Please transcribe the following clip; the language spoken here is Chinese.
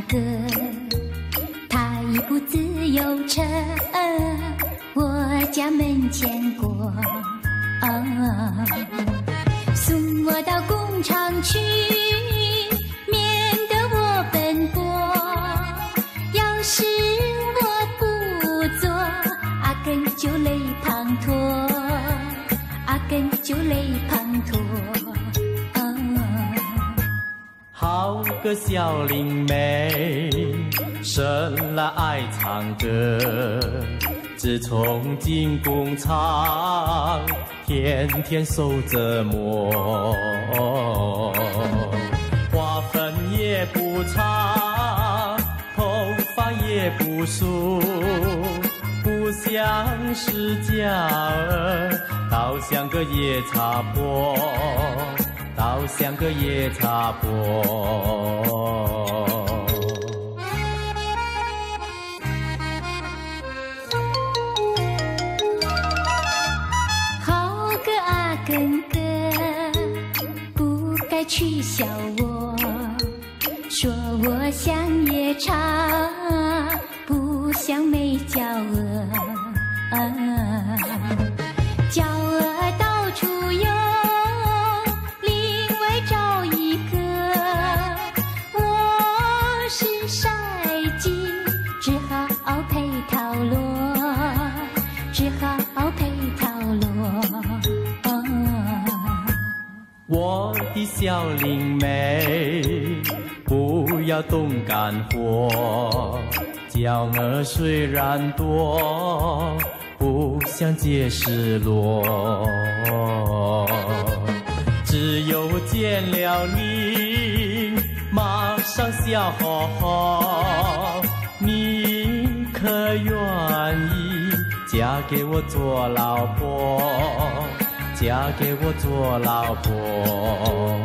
歌，他一部自由车，我家门前过。送我到工厂去，免得我奔波。要是我不做，阿根就累滂沱，阿根就累滂沱。 好个小灵妹，生来爱唱歌，自从进工厂，天天受折磨。花粉也不擦，头发也不梳，不像是假儿，倒像个夜叉婆，倒像个夜叉婆。 根哥不该取笑我，说我像夜叉，不像美娇娥。娇娥到处有，另外找一个。我是筛鸡，只好配套罗，只好配套罗。 我的小灵妹，不要动肝火，娇儿虽然多，不像结实罗。只有见了你，马上笑呵呵，你可愿意嫁给我做老婆？嫁给我做老婆。